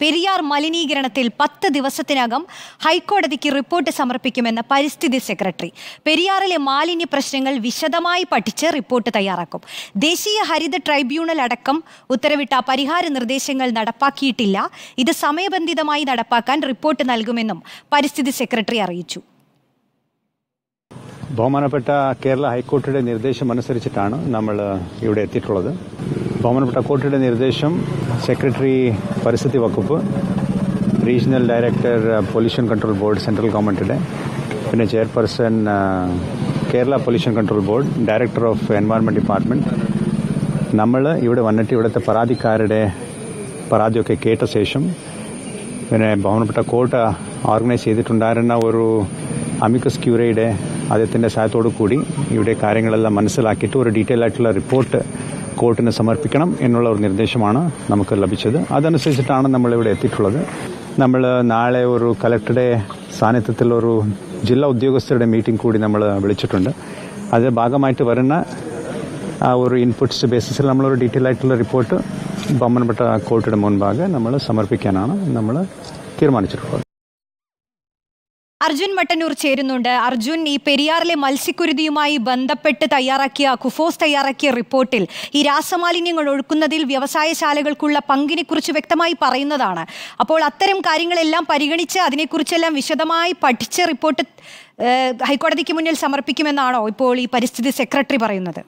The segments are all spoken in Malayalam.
പെരിയാർ മലിനീകരണത്തിൽ 10 ദിവസത്തിനകം ഹൈക്കോടതിക്ക് റിപ്പോർട്ട് സമർപ്പിക്കുമെന്ന് പരിസ്ഥിതി സെക്രട്ടറി. പെരിയാറിലെ മാലിന്യ പ്രശ്നങ്ങൾ വിശദമായി പഠിച്ച് റിപ്പോർട്ട് തയ്യാറാക്കും. ദേശീയ ഹരിത ട്രൈബ്യൂണൽ അടക്കം ഉത്തരവിട്ട പരിഹാര നിർദ്ദേശങ്ങൾ നടപ്പാക്കിയിട്ടില്ല. ഇത് സമയബന്ധിതമായി നടപ്പാക്കാൻ റിപ്പോർട്ട് നൽകുമെന്നും പരിസ്ഥിതി സെക്രട്ടറി അറിയിച്ചു. ബഹുമാനപ്പെട്ട കേരള ഹൈക്കോടതിയുടെ നിർദ്ദേശം അനുസരിച്ചിട്ടാണ് നമ്മൾ ഇവിടെ എത്തിയിട്ടുള്ളത്. ബഹുമാനപ്പെട്ട കോടതിയുടെ നിർദ്ദേശം സെക്രട്ടറി പരിസ്ഥിതി വകുപ്പ്, regional director pollution control board central ഗവൺമെന്റിന്റെ, പിന്നെ chairperson Kerala pollution control board, director of environment department, നമ്മൾ ഇവിടെ വന്നിട്ട് ഇവിടുത്തെ പരാതിക്കാരുടെ പരാതിയൊക്കെ കേട്ട ശേഷം പിന്നെ ബഹുമാനപ്പെട്ട കോർട്ട് ഓർഗനൈസ് ചെയ്തിട്ടുണ്ടായിരുന്ന ഒരു അമിക്കസ് ക്യൂറിയുടെ അദ്ദേഹത്തിന്റെ സഹായത്തോടു കൂടി ഇവിടെ കാര്യങ്ങളെല്ലാം മനസ്സിലാക്കിയിട്ട് ഒരു ഡീറ്റെയിൽ ആയിട്ടുള്ള റിപ്പോർട്ട് കോർട്ടിന് സമർപ്പിക്കണം എന്നുള്ള ഒരു നിർദ്ദേശമാണ് നമുക്ക് ലഭിച്ചത്. അതനുസരിച്ചിട്ടാണ് നമ്മളിവിടെ എത്തിയിട്ടുള്ളത്. നമ്മൾ നാളെ ഒരു കലക്ടറുടെ സാന്നിധ്യത്തിൽ ഒരു ജില്ലാ ഉദ്യോഗസ്ഥരുടെ മീറ്റിംഗ് കൂടി നമ്മൾ വിളിച്ചിട്ടുണ്ട്. അതിന്റെ ഭാഗമായിട്ട് വരുന്ന ആ ഒരു ഇൻപുട്സ് ബേസിസിൽ നമ്മളൊരു ഡീറ്റെയിൽ ആയിട്ടുള്ള റിപ്പോർട്ട് ബഹുമാനപ്പെട്ട കോർട്ടിയുടെ മുൻപാകെ നമ്മൾ സമർപ്പിക്കാനാണ് നമ്മൾ തീരുമാനിച്ചിട്ടുള്ളത്. അർജുൻ മട്ടന്നൂർ ചേരുന്നുണ്ട്. അർജുൻ, ഈ പെരിയാറിലെ മത്സ്യക്കുരുതിയുമായി ബന്ധപ്പെട്ട് കുഫോസ് തയ്യാറാക്കിയ റിപ്പോർട്ടിൽ ഈ രാസമാലിന്യങ്ങൾ ഒഴുക്കുന്നതിൽ വ്യവസായശാലകൾക്കുള്ള പങ്കിനെക്കുറിച്ച് വ്യക്തമായി പറയുന്നതാണ്. അപ്പോൾ അത്തരം കാര്യങ്ങളെല്ലാം പരിഗണിച്ച് അതിനെക്കുറിച്ചെല്ലാം വിശദമായി പഠിച്ച് റിപ്പോർട്ട് ഹൈക്കോടതിക്ക് മുന്നിൽ സമർപ്പിക്കുമെന്നാണോ ഇപ്പോൾ ഈ പരിസ്ഥിതി സെക്രട്ടറി പറയുന്നത്?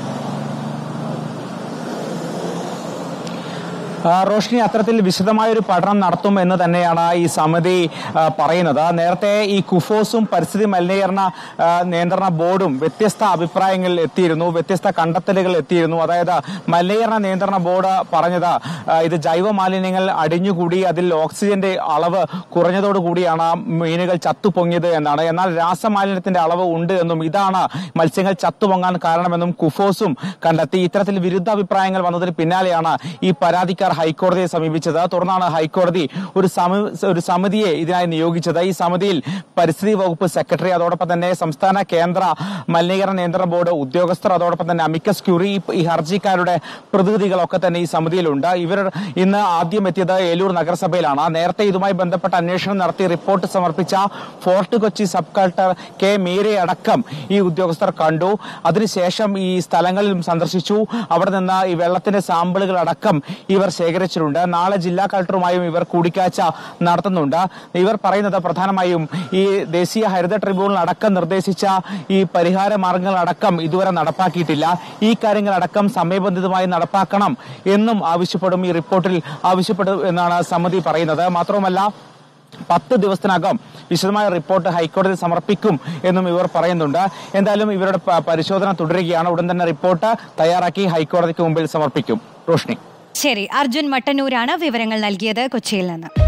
റോഷ്നി, അത്തരത്തിൽ വിശദമായൊരു പഠനം നടത്തും എന്ന് തന്നെയാണ് ഈ സമിതി പറയുന്നത്. നേരത്തെ ഈ കുഫോസും പരിസ്ഥിതി മലിനീകരണ നിയന്ത്രണ ബോർഡും വ്യത്യസ്ത അഭിപ്രായങ്ങളിൽ എത്തിയിരുന്നു, വ്യത്യസ്ത കണ്ടെത്തലുകൾ എത്തിയിരുന്നു. അതായത് മലിനീകരണ നിയന്ത്രണ ബോർഡ് പറഞ്ഞത് ഇത് ജൈവ മാലിന്യങ്ങൾ അടിഞ്ഞുകൂടി അതിൽ ഓക്സിജന്റെ അളവ് കുറഞ്ഞതോടുകൂടിയാണ് മീനുകൾ ചത്തുപൊങ്ങിയത് എന്നാണ്. എന്നാൽ രാസമാലിന്യത്തിന്റെ അളവ് ഉണ്ട് എന്നും ഇതാണ് മത്സ്യങ്ങൾ ചത്തുപൊങ്ങാൻ കാരണമെന്നും കുഫോസും കണ്ടെത്തി. ഇത്തരത്തിൽ വിരുദ്ധാഭിപ്രായങ്ങൾ വന്നതിന് പിന്നാലെയാണ് ഈ പരാതിക്കാർ ഹൈക്കോടതിയെ സമീപിച്ചത്. തുടർന്നാണ് ഹൈക്കോടതി ഒരു സമിതിയെ ഇതിനായി നിയോഗിച്ചത്. ഈ സമിതിയിൽ പരിസ്ഥിതി വകുപ്പ് സെക്രട്ടറി, അതോടൊപ്പം തന്നെ സംസ്ഥാന കേന്ദ്ര മലിനീകരണ നിയന്ത്രണ ബോർഡ് ഉദ്യോഗസ്ഥർ, അതോടൊപ്പം തന്നെ അമിക്കസ് ക്യൂറി, ഈ ഹർജിക്കാരുടെ പ്രതിനിധികളൊക്കെ തന്നെ ഈ സമിതിയിലുണ്ട്. ഇവർ ഇന്ന് ആദ്യം എത്തിയത് ഏലൂർ നഗരസഭയിലാണ്. നേരത്തെ ഇതുമായി ബന്ധപ്പെട്ട അന്വേഷണം നടത്തി റിപ്പോർട്ട് സമർപ്പിച്ച fort Kochi sub collector K Meera അടക്കം ഈ ഉദ്യോഗസ്ഥർ കണ്ടു. അതിനുശേഷം ഈ സ്ഥലങ്ങളിലും സന്ദർശിച്ചു. അവിടെ നിന്ന് ഈ വെള്ളത്തിന്റെ സാമ്പിളുകൾ അടക്കം ഇവർ ശേഖരിച്ചിട്ടുണ്ട്. നാളെ ജില്ലാ കളക്ടറുമായും ഇവർ കൂടിക്കാഴ്ച നടത്തുന്നുണ്ട്. ഇവർ പറയുന്നത് പ്രധാനമായും ഈ ദേശീയ ഹരിത ട്രിബ്യൂണൽ അടക്കം നിർദ്ദേശിച്ച ഈ പരിഹാര മാർഗങ്ങൾ അടക്കം ഇതുവരെ നടപ്പാക്കിയിട്ടില്ല. ഈ കാര്യങ്ങളടക്കം സമയബന്ധിതമായി നടപ്പാക്കണം എന്നും ആവശ്യപ്പെടും, ഈ റിപ്പോർട്ടിൽ ആവശ്യപ്പെടും എന്നാണ് സമിതി പറയുന്നത്. മാത്രവുമല്ല 10 ദിവസത്തിനകം വിശദമായ റിപ്പോർട്ട് ഹൈക്കോടതിയിൽ സമർപ്പിക്കും എന്നും ഇവർ പറയുന്നുണ്ട്. എന്തായാലും ഇവരുടെ പരിശോധന തുടരുകയാണ്. ഉടൻ തന്നെ റിപ്പോർട്ട് തയ്യാറാക്കി ഹൈക്കോടതിക്ക് മുമ്പിൽ സമർപ്പിക്കും. റോഷ്നി. ശരി, അർജുൻ മട്ടന്നൂരാണ് വിവരങ്ങൾ നൽകിയത് കൊച്ചിയിൽ നിന്ന്.